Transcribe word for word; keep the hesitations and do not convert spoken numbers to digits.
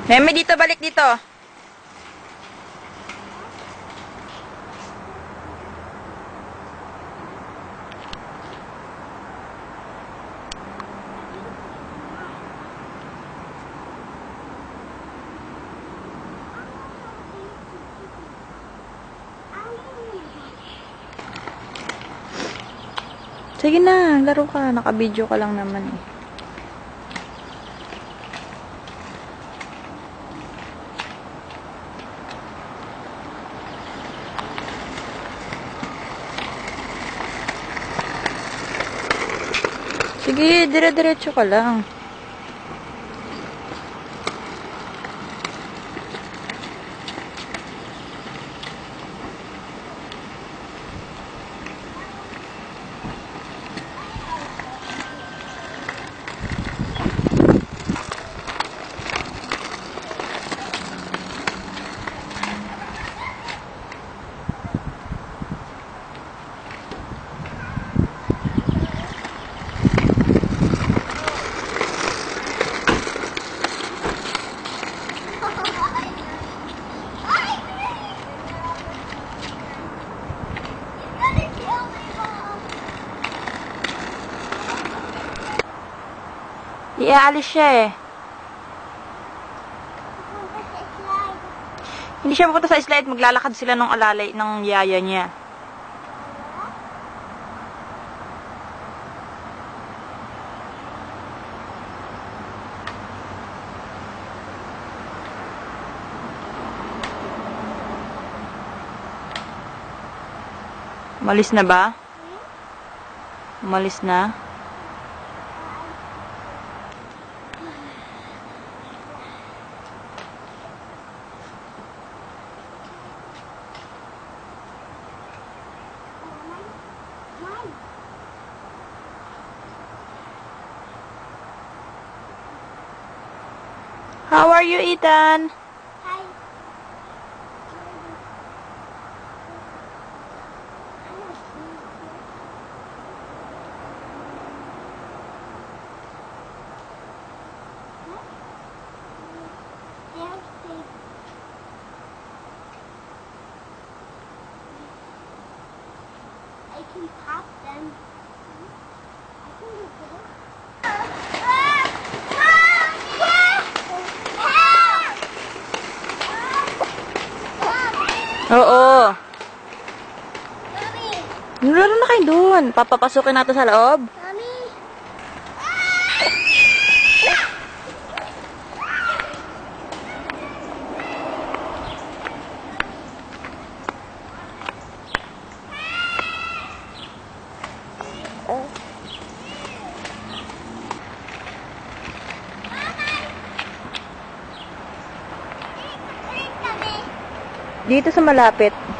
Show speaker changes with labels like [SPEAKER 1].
[SPEAKER 1] Meme, dito, balik dito. Sige na, laro ka. Naka-video ka lang naman eh. Sige, dire-diretso ka lang. Iaalis siya eh. Hindi siya pupunta sa slide. Maglalakad sila ng alalay ng yaya niya. Malis na ba? Malis na? How are you, Ethan?
[SPEAKER 2] Hi. I can pop them. I can do this.
[SPEAKER 1] Oo.
[SPEAKER 2] Mommy!
[SPEAKER 1] Nalaro na kayo dun. Papapasukin natin sa loob.
[SPEAKER 2] Mommy!
[SPEAKER 1] Dito sa malapit.